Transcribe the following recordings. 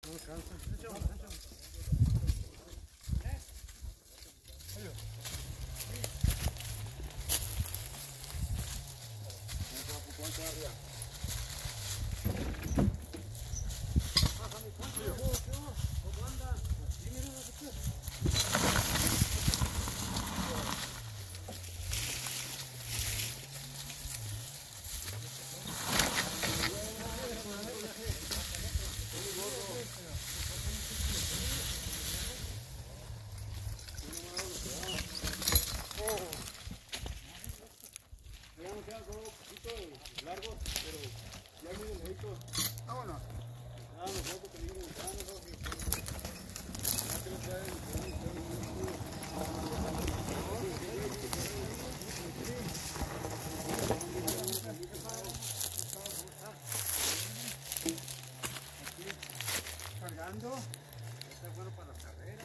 Cargando. Está bueno para las carreras,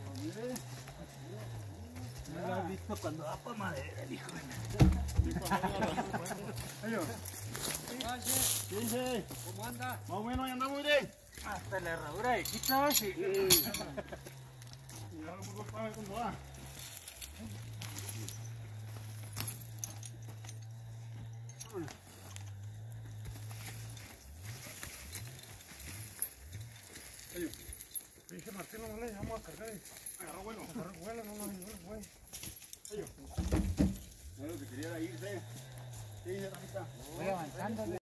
¿no? No lo has visto cuando va para madera, el hijo de la... ¿Cómo anda? Más o menos, anda muy bien. Hasta la herradura de quita, sí. Mira, un poco para ver cómo va. Dije Martín, no le vamos a cargar. Agarró vuelo. Agarró vuelo, no nos ayudó el güey. No, lo que quería era irse. Sí, Ramita. Voy avanzando.